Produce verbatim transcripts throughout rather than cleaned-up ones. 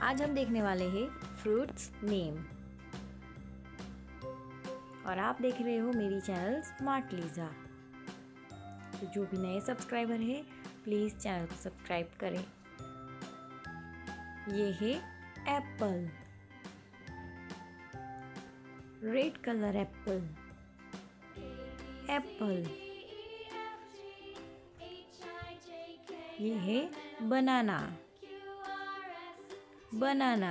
आज हम देखने वाले हैं फ्रूट्स नेम और आप देख रहे हो मेरी चैनल स्मार्ट लीजा। तो जो भी नए सब्सक्राइबर है प्लीज़ चैनल को सब्सक्राइब करें। ये है apple, red colour apple, apple. ये है banana, banana.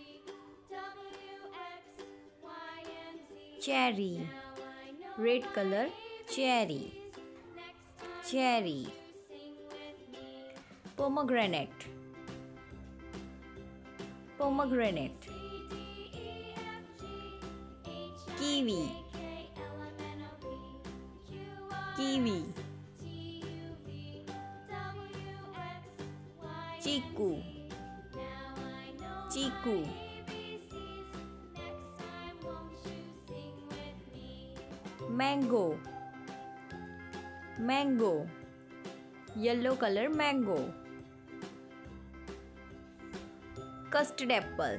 Cherry, red colour cherry, cherry. Pomegranate, pomegranate. Kiwi, kiwi. Chikoo, chikoo. Mango, mango, yellow colour mango. Custard apple,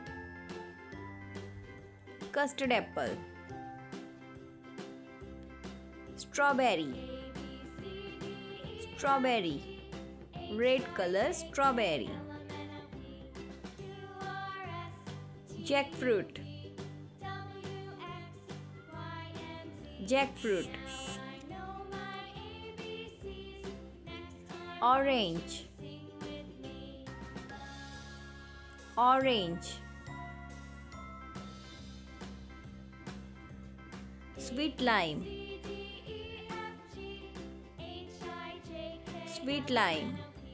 custard apple. Strawberry, strawberry, red colour strawberry. Jackfruit, jackfruit. Orange, orange. Sweet lime, sweet lime.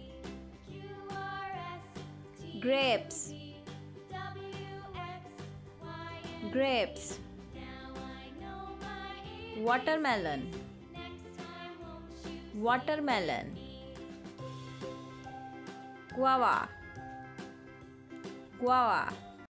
Grapes, grapes। watermelon, watermelon। guava, guava।